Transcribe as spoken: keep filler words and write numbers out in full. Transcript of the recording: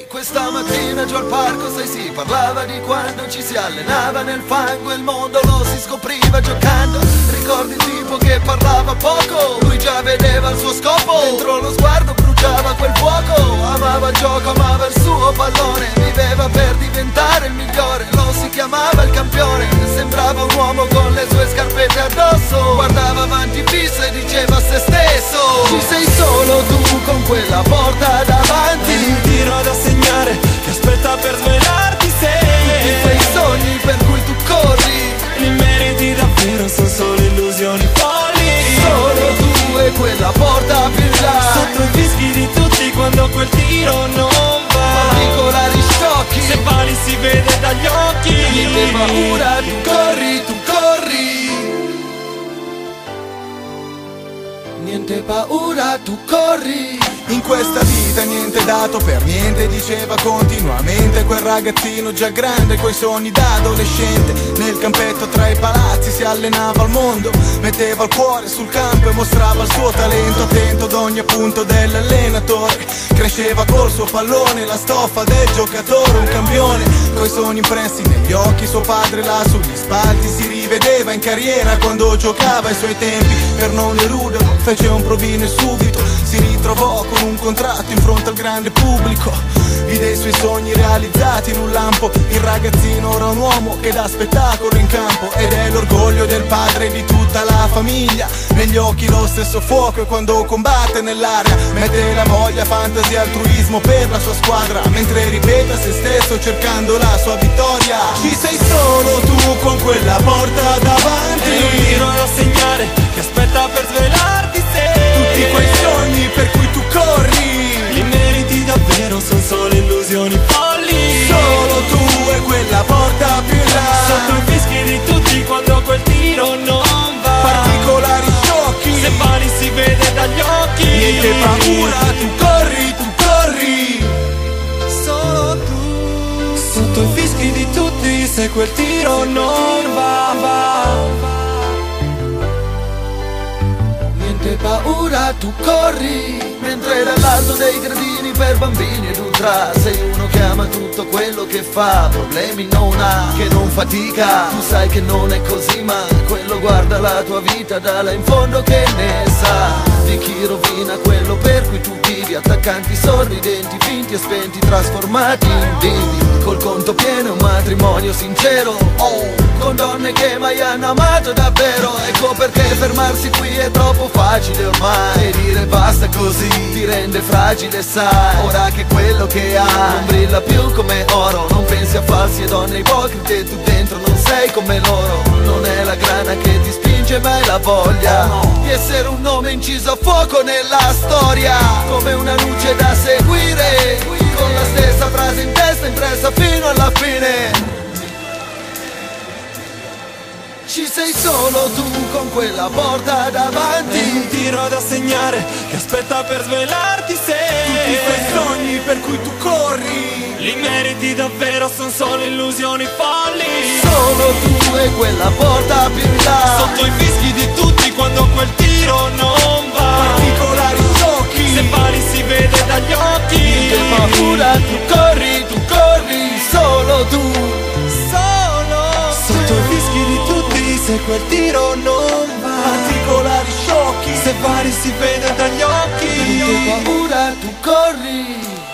Questa mattina giù al parco, sai, si parlava di quando ci si allenava nel fango e il mondo lo si scopriva giocando. Ricordi il tipo che parlava poco, lui già vedeva il suo scopo, dentro lo sguardo bruciava quel fuoco. Amava il gioco, amava il suo pallone, viveva per diventare il migliore, lo si chiamava il campione. Sembrava un uomo con le sue scarpette addosso, guardava avanti fisso e diceva a se stesso: ci sei solo tu con quella porta davanti, un tiro da segnare che aspetta per svelarti sei. Tutti quei sogni per cui tu corri, li meriti davvero, sono solo illusioni folli. Solo tu e quella porta più in là, sotto i fischi di tutti quando quel tiro non va. Particolari sciocchi, se vali si vede dagli occhi. Niente paura, tu corri, tu corri. Niente paura, tu corri. In questa vita niente è dato per niente, diceva continuamente quel ragazzino già grande coi sogni da adolescente. Nel campetto tra i palazzi si allenava al mondo, metteva il cuore sul campo e mostrava il suo talento, attento ad ogni appunto dell'allenatore. Cresceva col suo pallone, la stoffa del giocatore, un campione coi sogni impressi negli occhi. Suo padre là sugli spalti si rivedeva in carriera quando giocava ai suoi tempi. Per non eluderlo fece un provino e subito si ritrovò con un contratto in fronte al grande pubblico. Vide i suoi sogni realizzati in un lampo. Il ragazzino ora un uomo che dà spettacolo in campo ed è l'orgoglio del padre e di tutta la famiglia. Negli occhi lo stesso fuoco e quando combatte nell'area mette la voglia, fantasia, altruismo per la sua squadra, mentre ripete a se stesso cercando la sua vittoria. Ci sei solo tu con quella porta davanti, e un tiro da segnare che aspetta per svelarti sei. Tutti quei sogni per cui tu corri, li meriti davvero, sono solo illusioni folli. Solo tu e quella porta più in là, sotto i fischi di tutti quando quel tiro non va. Particolari sciocchi, se vali si vede dagli occhi. Niente paura, tu corri, tu corri. Solo tu, sotto i fischi di tutti, se quel tiro non va, va. Niente paura, tu corri. Mentre dall'alto dei gradini per bambini ed ultra sei uno che ama tutto quello che fa, problemi non ha, che non fatica. Tu sai che non è così, ma quello guarda la tua vita da là in fondo che ne sa di chi rovina quello per cui tu vivi. Attaccanti sorridenti, finti e spenti, trasformati in vivi, col conto pieno e un matrimonio sincero, oh, con donne che mai hanno amato davvero. Ecco perché fermarsi qui è troppo facile ormai, e dire basta così ti rende fragile, sai. Ora che quello che hai non brilla più come oro, non pensi a falsi e donne ipocrite, tu dentro non sei come loro. Non è la grana che ti spinge ma è la voglia di essere un nome inciso a fuoco nella storia, come una luce da seguire, con la stessa frase in testa impressa fino alla fine. Ci sei solo tu con quella porta davanti, e un tiro da segnare che aspetta per svelarti sei. Tutti quei sogni per cui tu corri, li meriti davvero, sono solo illusioni folli. Solo tu e quella porta più in là, sotto i fischi di tutti quando quel tiro non va. Particolari sciocchi, se vali si vede dagli occhi. Niente paura, tu corri, tu corri, solo tu. Solo sotto i fischi di tutti, se quel tiro non va. Particolari sciocchi, se vali si vede dagli occhi. Niente paura, tu corri.